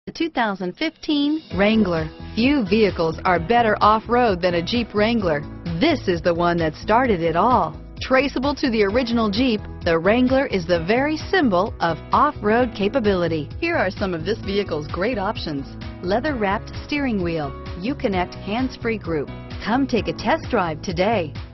The 2015 Wrangler. Few vehicles are better off-road than a Jeep Wrangler. This is the one that started it all. Traceable to the original Jeep, the Wrangler is the very symbol of off-road capability. Here are some of this vehicle's great options: leather-wrapped steering wheel, Uconnect hands-free group. Come take a test drive today.